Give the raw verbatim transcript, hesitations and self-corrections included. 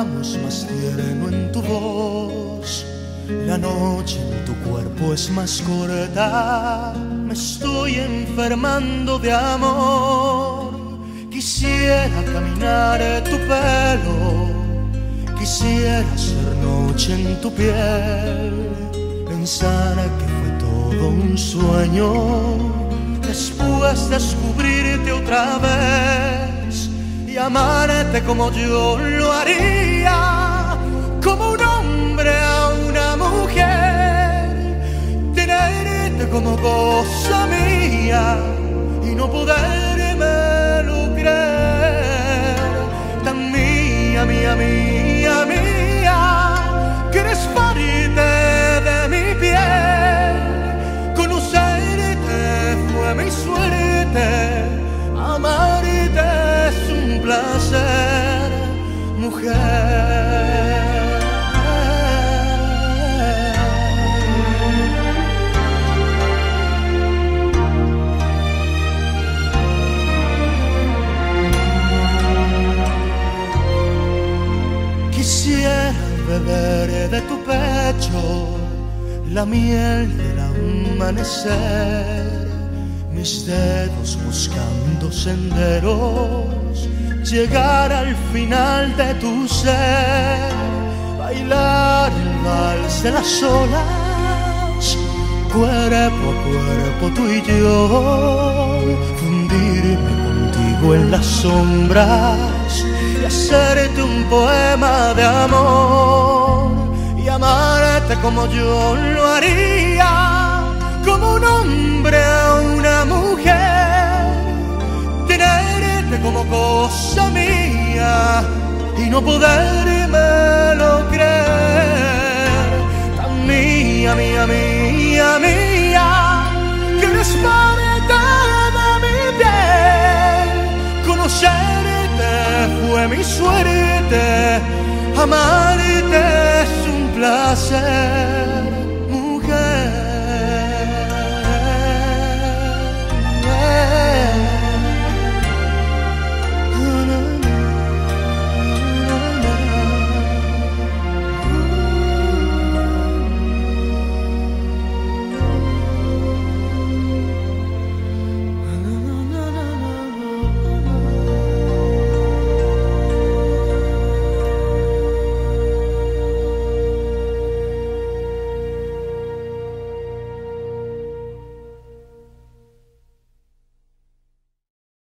amo es más tierno en tu voz, la noche en tu cuerpo es más corta, me estoy enfermando de amor. Quisiera caminar tu pelo, quisiera ser noche en tu piel, pensar que fue todo un sueño, después descubrirte otra vez y amarte como yo lo haría, como un hombre a una mujer, tenerte como cosa mía y no podérmelo creer, tan mía, mía, mía, mía, que eres parte de mi piel, conocerte fue mi suerte, amarte es un placer, mujer. Quisiera beber de tu pecho la miel del amanecer, mis dedos buscando senderos, llegar al final de tu ser, bailar el vals de las olas, cuerpo a cuerpo tú y yo, fundirme contigo en las sombras y hacerte un poema de amor y amarte como yo lo haría, como un hombre a una mujer, tenerte como cosa mía y no podérmelo creer, tan mía, mía, mía, mía, que eres parte de mi piel, conocerte fue mi suerte, amarte es un placer.